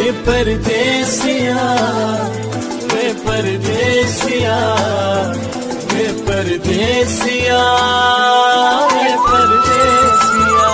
परदेसिया वे परदेसिया वे परदेसिया वे परदेसिया।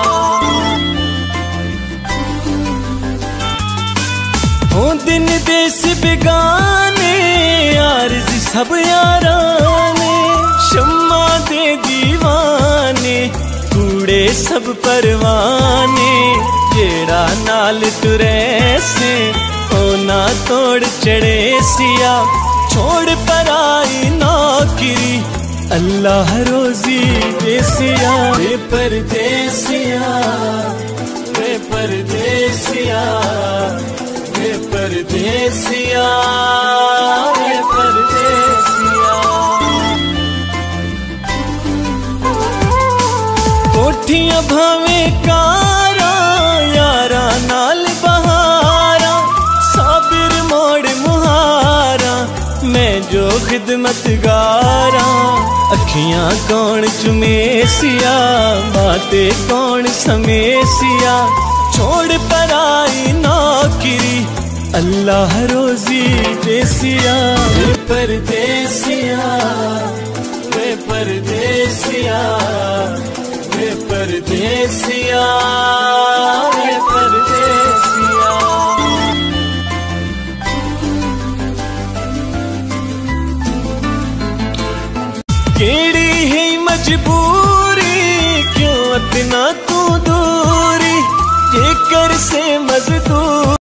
हो दिन देश बेगाने आरज़ सब याराने, शम्मा दे दीवाने कूड़े सब परवाने। जेड़ा नाल तुरे से ओ ना तोड़ चढ़े सिया, छोड़ पराई नौकरी अल्लाह रोजी देसिया। वे परदेसिया वे परदेसिया वे परदेसिया वे परदेसिया। कोठियां भावे कारा यारा नाल बहारा, साबिर मोड़ मुहारा मैं जो खिदमतगारा। अखियां कौन चुमेसिया बातें कौन समेसिया, छोड़ पराई नौकरी अल्लाह रोजी देसिया। वे परदेसिया वे परदेसिया वे परदेसिया वे परदेसिया। केड़ी है मजबूरी क्यों इतना तू दूरी, जेकर से मजदूर